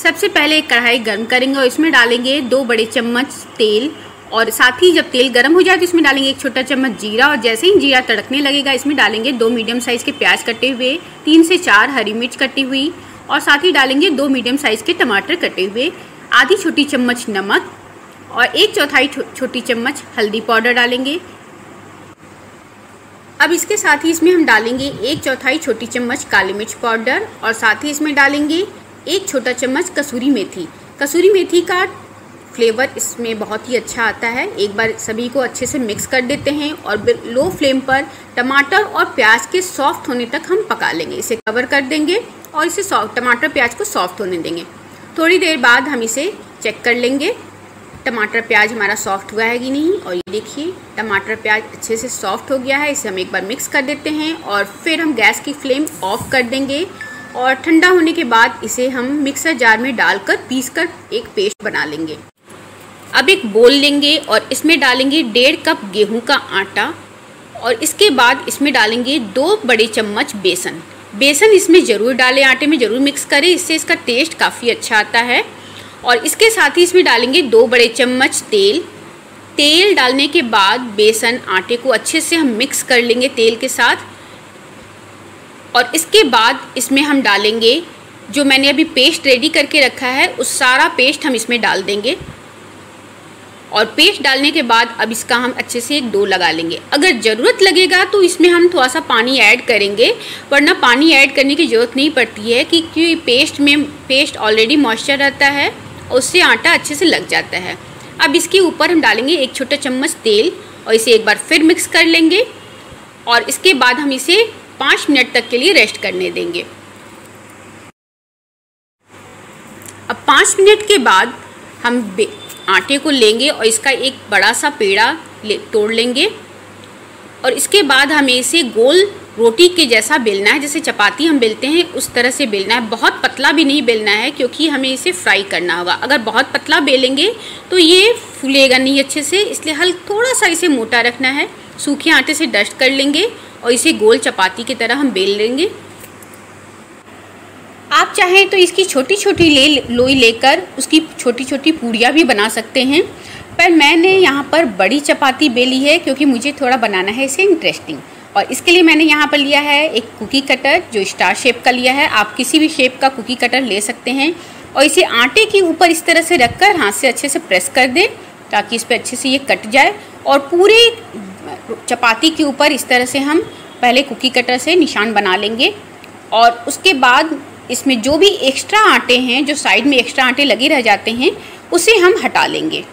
सबसे पहले एक कढ़ाई गर्म करेंगे और इसमें डालेंगे 2 बड़े चम्मच तेल और साथ ही जब तेल गर्म हो जाए तो इसमें डालेंगे 1 छोटा चम्मच जीरा और जैसे ही जीरा तड़कने लगेगा इसमें डालेंगे 2 मीडियम साइज़ के प्याज कटे हुए, 3 से 4 हरी मिर्च कटी हुई और साथ ही डालेंगे 2 मीडियम साइज़ के टमाटर कटे हुए, आधी छोटी चम्मच नमक और 1/4 छोटी चम्मच हल्दी पाउडर डालेंगे। अब इसके साथ ही इसमें हम डालेंगे 1/4 छोटी चम्मच काली मिर्च पाउडर और साथ ही इसमें डालेंगे 1 छोटा चम्मच कसूरी मेथी। कसूरी मेथी का फ्लेवर इसमें बहुत ही अच्छा आता है। एक बार सभी को अच्छे से मिक्स कर देते हैं और लो फ्लेम पर टमाटर और प्याज के सॉफ्ट होने तक हम पका लेंगे। इसे कवर कर देंगे और इसे टमाटर प्याज को सॉफ्ट होने देंगे। थोड़ी देर बाद हम इसे चेक कर लेंगे टमाटर प्याज हमारा सॉफ्ट हुआ है कि नहीं। और ये देखिए टमाटर प्याज अच्छे से सॉफ्ट हो गया है। इसे हम एक बार मिक्स कर देते हैं और फिर हम गैस की फ्लेम ऑफ कर देंगे और ठंडा होने के बाद इसे हम मिक्सर जार में डालकर पीसकर एक पेस्ट बना लेंगे। अब एक बोल लेंगे और इसमें डालेंगे 1.5 कप गेहूं का आटा और इसके बाद इसमें डालेंगे 2 बड़े चम्मच बेसन। बेसन इसमें ज़रूर डालें, आटे में ज़रूर मिक्स करें, इससे इसका टेस्ट काफ़ी अच्छा आता है। और इसके साथ ही इसमें डालेंगे 2 बड़े चम्मच तेल। तेल डालने के बाद बेसन आटे को अच्छे से हम मिक्स कर लेंगे तेल के साथ और इसके बाद इसमें हम डालेंगे जो मैंने अभी पेस्ट रेडी करके रखा है उस सारा पेस्ट हम इसमें डाल देंगे। और पेस्ट डालने के बाद अब इसका हम अच्छे से एक डो लगा लेंगे। अगर ज़रूरत लगेगा तो इसमें हम थोड़ा सा पानी ऐड करेंगे, वरना पानी ऐड करने की ज़रूरत नहीं पड़ती है क्योंकि पेस्ट ऑलरेडी मॉइस्चर रहता है और उससे आटा अच्छे से लग जाता है। अब इसके ऊपर हम डालेंगे 1 छोटा चम्मच तेल और इसे एक बार फिर मिक्स कर लेंगे और इसके बाद हम इसे 5 मिनट तक के लिए रेस्ट करने देंगे। अब 5 मिनट के बाद हम आटे को लेंगे और इसका एक बड़ा सा पेड़ा तोड़ लेंगे और इसके बाद हमें इसे गोल रोटी के जैसा बेलना है, जैसे चपाती हम बेलते हैं उस तरह से बेलना है। बहुत पतला भी नहीं बेलना है क्योंकि हमें इसे फ्राई करना होगा। अगर बहुत पतला बेलेंगे तो ये फूलेगा नहीं अच्छे से, इसलिए थोड़ा सा इसे मोटा रखना है। सूखे आटे से डस्ट कर लेंगे और इसे गोल चपाती की तरह हम बेल लेंगे। आप चाहें तो इसकी छोटी छोटी लोई लेकर उसकी छोटी छोटी पूड़ियाँ भी बना सकते हैं, पर मैंने यहाँ पर बड़ी चपाती बेली है क्योंकि मुझे थोड़ा बनाना है इसे इंटरेस्टिंग। और इसके लिए मैंने यहाँ पर लिया है एक कुकी कटर जो स्टार शेप का लिया है। आप किसी भी शेप का कुकी कटर ले सकते हैं और इसे आटे के ऊपर इस तरह से रखकर हाथ से अच्छे से प्रेस कर दें ताकि इस पर अच्छे से ये कट जाए। और पूरे चपाती के ऊपर इस तरह से हम पहले कुकी कटर से निशान बना लेंगे और उसके बाद इसमें जो भी एक्स्ट्रा आटे हैं, जो साइड में एक्स्ट्रा आटे लगे रह जाते हैं, उसे हम हटा लेंगे।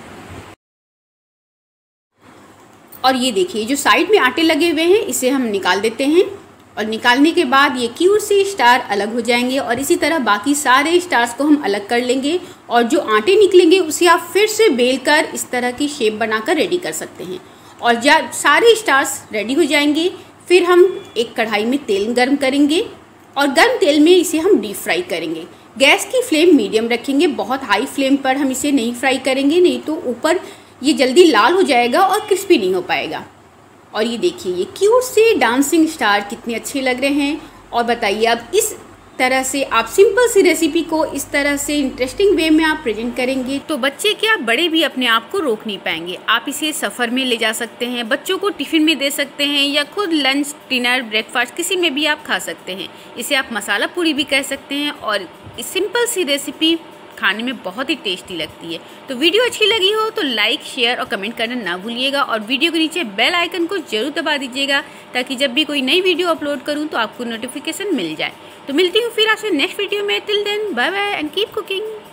और ये देखिए जो साइड में आटे लगे हुए हैं इसे हम निकाल देते हैं और निकालने के बाद ये क्यूट से स्टार अलग हो जाएंगे और इसी तरह बाकी सारे स्टार्स को हम अलग कर लेंगे और जो आटे निकलेंगे उसे आप फिर से बेलकर इस तरह की शेप बनाकर रेडी कर सकते हैं। और जब सारे स्टार्स रेडी हो जाएंगे फिर हम एक कढ़ाई में तेल गर्म करेंगे और गर्म तेल में इसे हम डीप फ्राई करेंगे। गैस की फ्लेम मीडियम रखेंगे, बहुत हाई फ्लेम पर हम इसे नहीं फ्राई करेंगे, नहीं तो ऊपर ये जल्दी लाल हो जाएगा और क्रिस्पी नहीं हो पाएगा। और ये देखिए ये क्यूट से डांसिंग स्टार कितने अच्छे लग रहे हैं। और बताइए अब इस तरह से आप सिंपल सी रेसिपी को इस तरह से इंटरेस्टिंग वे में आप प्रेजेंट करेंगे तो बच्चे क्या बड़े भी अपने आप को रोक नहीं पाएंगे। आप इसे सफ़र में ले जा सकते हैं, बच्चों को टिफ़िन में दे सकते हैं या खुद लंच डिनर ब्रेकफास्ट किसी में भी आप खा सकते हैं। इसे आप मसाला पूरी भी कह सकते हैं और इस सिंपल सी रेसिपी खाने में बहुत ही टेस्टी लगती है। तो वीडियो अच्छी लगी हो तो लाइक शेयर और कमेंट करना ना भूलिएगा और वीडियो के नीचे बेल आइकन को जरूर दबा दीजिएगा ताकि जब भी कोई नई वीडियो अपलोड करूं तो आपको नोटिफिकेशन मिल जाए। तो मिलती हूँ फिर आपसे नेक्स्ट वीडियो में। Till then bye bye and keep cooking.